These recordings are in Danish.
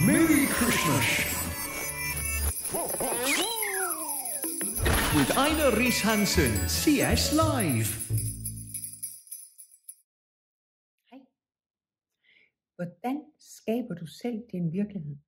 Merry Christmas with Ejner Riis Hansen, CS Live. Hej. Hvordan skaber du selv din virkelighed?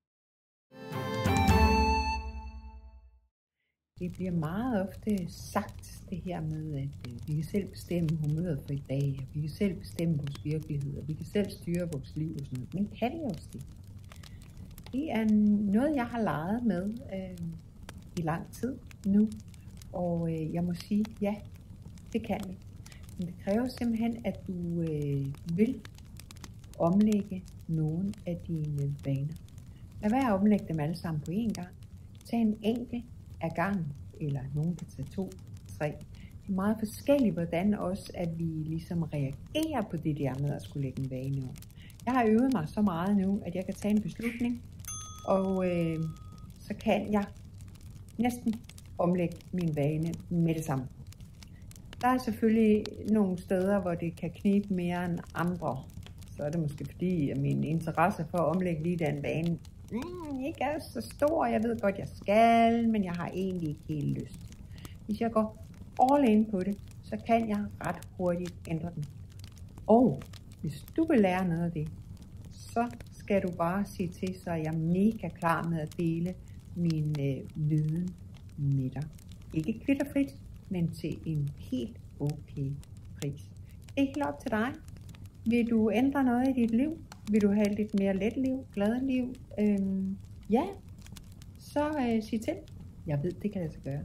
Det bliver meget ofte sagt det her med, at vi kan selv bestemme humøret for i dag, og vi kan selv bestemme vores virkelighed, og vi kan selv styre vores liv og sådan noget. Men kan vi også det? Det er noget, jeg har leget med i lang tid nu, og jeg må sige, ja, det kan vi. Men det kræver simpelthen, at du vil omlægge nogle af dine vaner. Lad være at omlægge dem alle sammen på én gang. Tag en enkelt af gangen, eller nogen kan tage 2, 3. Det er meget forskelligt, hvordan også, at vi ligesom reagerer på det der med at skulle lægge en vane om. Jeg har øvet mig så meget nu, at jeg kan tage en beslutning, og så kan jeg næsten omlægge min vane med det samme. Der er selvfølgelig nogle steder, hvor det kan knibe mere end andre. Så er det måske fordi, at min interesse for at omlægge lige den vane ikke er så stor. Jeg ved godt, jeg skal, men jeg har egentlig ikke helt lyst. Hvis jeg går all in på det, så kan jeg ret hurtigt ændre den. Og hvis du vil lære noget af det, så skal du bare sige til, så er jeg mega klar med at dele min viden med dig. Ikke kvitterfrit, men til en helt okay pris. Det er helt op til dig. Vil du ændre noget i dit liv? Vil du have lidt mere let liv, glad liv? Ja, så sig til. Jeg ved, det kan lade sig gøre.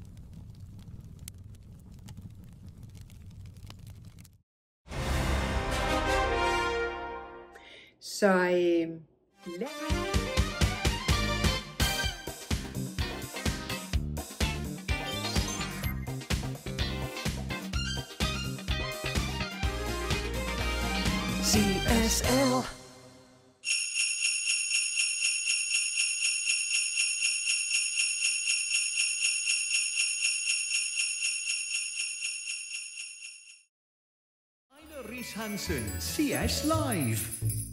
Så CSL. Ejner Riis Hansen, CS Live.